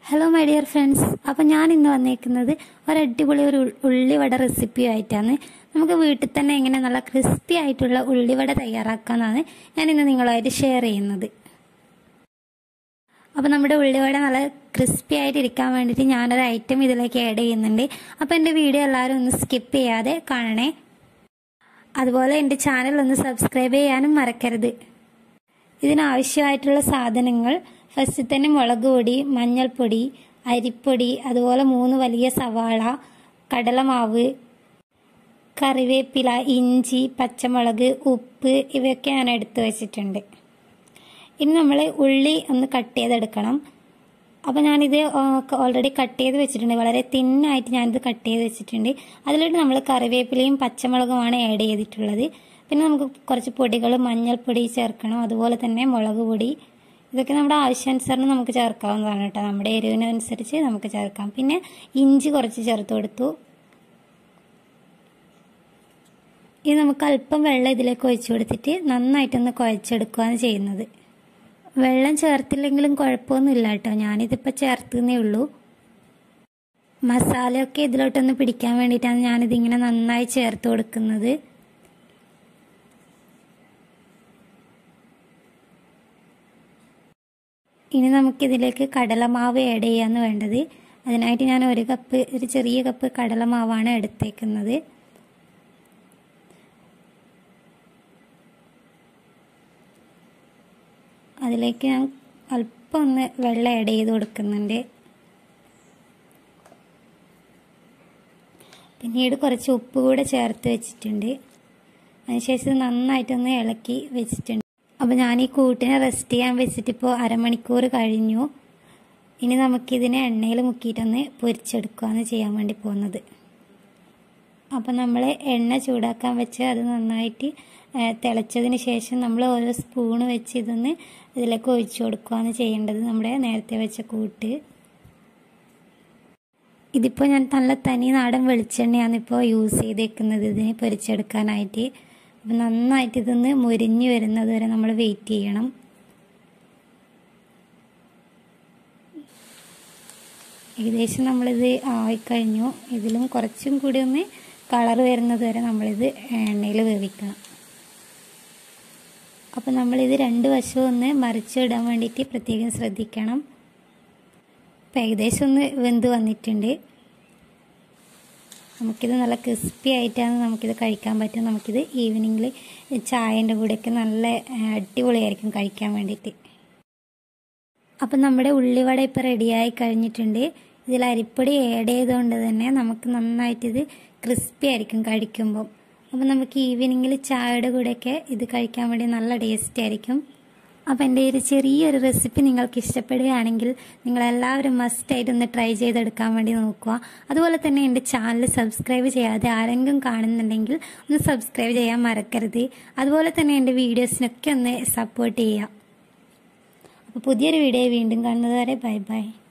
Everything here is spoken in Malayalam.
Hello my dear friends. അപ്പോൾ ഞാൻ ഇന്ന് വന്നിരിക്കുന്നത് ഒരു അടിപൊളി ഉള്ളിവട റെസിപ്പി ആയിട്ടാണ്. നമുക്ക് വീട്ടിൽ തന്നെ എങ്ങനെ നല്ല ക്രിസ്പി ആയിട്ടുള്ള ഉള്ളിവട തയ്യാറാക്കാനാണ് ഞാൻ ഇന്ന് നിങ്ങളുമായിട്ട് ഷെയർ ചെയ്യുന്നത്. അപ്പോൾ നമ്മുടെ ഉള്ളിവട നല്ല ക്രിസ്പി ആയിട്ട് ഇരിക്കാൻ വേണ്ടിയിട്ട് ഞാനൊരു ഐറ്റം ഇതിലേക്ക് ആഡ് ചെയ്യുന്നുണ്ട്. അപ്പോൾ എൻ്റെ വീഡിയോ എല്ലാവരും ഒന്ന് സ്കിപ്പ് ചെയ്യാതെ കാണണേ. അതുപോലെ എൻ്റെ ചാനൽ ഒന്ന് സബ്സ്ക്രൈബ് ചെയ്യാനും മറക്കരുത്. ഇതിനാവശ്യമായിട്ടുള്ള സാധനങ്ങൾ ഫസ്റ്റ് തന്നെ മുളക് പൊടി, മഞ്ഞൾപ്പൊടി, അരിപ്പൊടി, അതുപോലെ 3 വലിയ സവാള, കടലമാവ്, കറിവേപ്പില, ഇഞ്ചി, പച്ചമുളക്, ഉപ്പ് ഇവയൊക്കെ ഞാൻ എടുത്തു വെച്ചിട്ടുണ്ട്. ഇനി നമ്മൾ ഉള്ളി ഒന്ന് കട്ട് ചെയ്തെടുക്കണം. അപ്പോൾ ഞാനിത് ഓൾറെഡി കട്ട് ചെയ്ത് വെച്ചിട്ടുണ്ട്. വളരെ തിന്നായിട്ട് ഞാനിത് കട്ട് ചെയ്ത് വെച്ചിട്ടുണ്ട്. അതിലോട്ട് നമ്മൾ കറിവേപ്പിലയും പച്ചമുളകുമാണ് ആഡ് ചെയ്തിട്ടുള്ളത്. പിന്നെ നമുക്ക് കുറച്ച് പൊടികൾ, മഞ്ഞൾപ്പൊടി ചേർക്കണം, അതുപോലെ തന്നെ മുളക് പൊടി. ഇതൊക്കെ നമ്മുടെ ആവശ്യാനുസരണം നമുക്ക് ചേർക്കാവുന്നതാണ് കേട്ടോ. നമ്മുടെ എരിവിനനുസരിച്ച് നമുക്ക് ചേർക്കാം. പിന്നെ ഇഞ്ചി കുറച്ച് ചേർത്ത് കൊടുത്തു. ഇത് നമുക്ക് അല്പം വെള്ളം ഇതിലേക്ക് ഒഴിച്ചു കൊടുത്തിട്ട് നന്നായിട്ടൊന്ന് കുഴച്ചെടുക്കുകയാണ് ചെയ്യുന്നത്. വെള്ളം ചേർത്തില്ലെങ്കിലും കുഴപ്പമൊന്നുമില്ല കേട്ടോ. ഞാനിതിപ്പോൾ ചേർത്തുന്നേ ഉള്ളൂ. മസാലയൊക്കെ ഇതിലോട്ടൊന്ന് പിടിക്കാൻ വേണ്ടിയിട്ടാണ് ഞാനിതിങ്ങനെ നന്നായി ചേർത്ത് കൊടുക്കുന്നത്. ഇനി നമുക്കിതിലേക്ക് കടലമാവ് ആഡ് ചെയ്യാന്ന് വേണ്ടത്. അതിനായിട്ട് ഞാൻ ഒരു ചെറിയ കപ്പ് കടലമാവാണ് എടുത്തേക്കുന്നത്. അതിലേക്ക് ഞാൻ അല്പം ഒന്ന് വെള്ളം ആഡ് ചെയ്ത് കൊടുക്കുന്നുണ്ട്. പിന്നീട് കുറച്ച് ഉപ്പ് കൂടെ ചേർത്ത് വെച്ചിട്ടുണ്ട്. അതിനുശേഷം നന്നായിട്ടൊന്ന് ഇളക്കി വെച്ചിട്ടുണ്ട്. അപ്പോൾ ഞാൻ ഈ കൂട്ടിനെ റെസ്റ്റ് ചെയ്യാൻ വെച്ചിട്ടിപ്പോൾ അരമണിക്കൂർ കഴിഞ്ഞു. ഇനി നമുക്കിതിനെ എണ്ണയിൽ മുക്കിയിട്ടൊന്ന് പൊരിച്ചെടുക്കുകയാണ് ചെയ്യാൻ വേണ്ടി പോകുന്നത്. അപ്പോൾ നമ്മൾ എണ്ണ ചൂടാക്കാൻ വെച്ച് അത് നന്നായിട്ട് തിളച്ചതിന് ശേഷം നമ്മൾ ഓരോ സ്പൂണ് വെച്ച് ഇതൊന്ന് ഇതിലേക്ക് ഒഴിച്ചു കൊടുക്കുകയാണ് ചെയ്യേണ്ടത്. നമ്മുടെ നേരത്തെ വെച്ച കൂട്ട്. ഇതിപ്പോൾ ഞാൻ നല്ല തനി നാടൻ വെളിച്ചെണ്ണയാണ് ഇപ്പോൾ യൂസ് ചെയ്തേക്കുന്നത് ഇതിന് പൊരിച്ചെടുക്കാനായിട്ട്. അപ്പം നന്നായിട്ട് ഇതൊന്ന് മുരിഞ്ഞ് വരുന്നത് വരെ നമ്മൾ വെയിറ്റ് ചെയ്യണം. ഏകദേശം നമ്മളിത് ആയിക്കഴിഞ്ഞു. ഇതിലും കുറച്ചും കൂടി ഒന്ന് കളർ വരുന്നത് വരെ നമ്മളിത് എണ്ണയിൽ വേവിക്കണം. അപ്പം നമ്മളിത് 2 വശവും ഒന്ന് മറിച്ചിടാൻ വേണ്ടിയിട്ട് പ്രത്യേകം ശ്രദ്ധിക്കണം. ഇപ്പം ഏകദേശം ഒന്ന് വെന്ത് വന്നിട്ടുണ്ട്. നമുക്കിത് നല്ല ക്രിസ്പി ആയിട്ടാണ് നമുക്കിത് കഴിക്കാൻ പറ്റും. നമുക്കിത് ഈവനിങ്ങിൽ ചായൻ്റെ കൂടെയൊക്കെ നല്ല അടിപൊളിയായിരിക്കും കഴിക്കാൻ വേണ്ടിയിട്ട്. അപ്പം നമ്മുടെ ഉള്ളിവട ഇപ്പോൾ റെഡിയായി കഴിഞ്ഞിട്ടുണ്ട്. ഇതിൽ അരിപ്പൊടി ആഡ് ചെയ്തുകൊണ്ട് തന്നെ നമുക്ക് നന്നായിട്ടിത് ക്രിസ്പി ആയിരിക്കും കഴിക്കുമ്പം. അപ്പം നമുക്ക് ഈവനിങ്ങിൽ ചായയുടെ കൂടെയൊക്കെ ഇത് കഴിക്കാൻ വേണ്ടി നല്ല ടേസ്റ്റ് ആയിരിക്കും. അപ്പോൾ എൻ്റെ ഒരു ചെറിയൊരു റെസിപ്പി നിങ്ങൾക്ക് ഇഷ്ടപ്പെടുകയാണെങ്കിൽ നിങ്ങളെല്ലാവരും മസ്റ്റായിട്ടൊന്ന് ട്രൈ ചെയ്തെടുക്കാൻ വേണ്ടി നോക്കുക. അതുപോലെ തന്നെ എൻ്റെ ചാനൽ സബ്സ്ക്രൈബ് ചെയ്യാതെ ആരെങ്കിലും കാണുന്നുണ്ടെങ്കിൽ ഒന്ന് സബ്സ്ക്രൈബ് ചെയ്യാൻ മറക്കരുത്. അതുപോലെ തന്നെ എൻ്റെ വീഡിയോസിനൊക്കെ ഒന്ന് സപ്പോർട്ട് ചെയ്യുക. അപ്പോൾ പുതിയൊരു വീഡിയോ വീണ്ടും കാണുന്നത് വരെ ബൈ ബൈ.